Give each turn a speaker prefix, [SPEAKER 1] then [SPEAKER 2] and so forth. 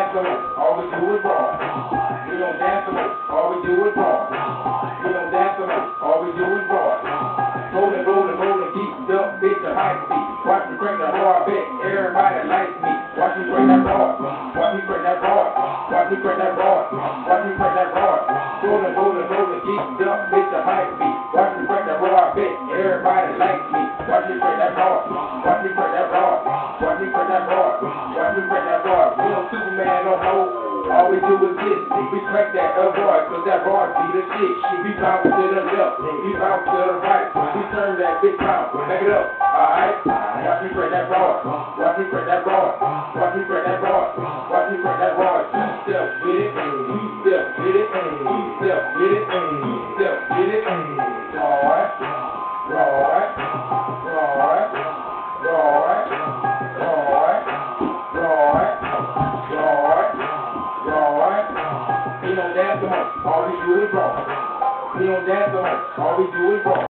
[SPEAKER 1] dance no more. All we do is broad. We don't dance no more. All we do is broad. We don't dance no more. All we do is broad. Rolling, rolling, rolling, deep, dump, bitch, I might be. Watch me break that raw, bitch. Everybody likes me. Watch me break that rod. Watch me break that rod. Watch me break that rod. Watch me break that rod. Rolling, rolling, rolling, deep, dump, bitch, I might be. Watch me break that raw, bitch. Everybody likes me. Watch me break that rod. Watch me break that rod. Watch me break that rod. Watch me break that rod. We don't Superman no more. All we do is this. We crank that rod, cause that rod be the shit. We bounce to the left. We bounce to the right. We turn that bitch out. Back it up. Alright? Watch me break that rod. Watch me break that rod. Watch me break that rod. Watch me break that rod. Two-step with it. Two-step with it. Two-step with it. Two-step with it. Alright? Alright? Alright? Alright? Alright? Alright? Alright? Alright? We don't dance no more. All we do is rock. We don't dance no more. All we do is rock.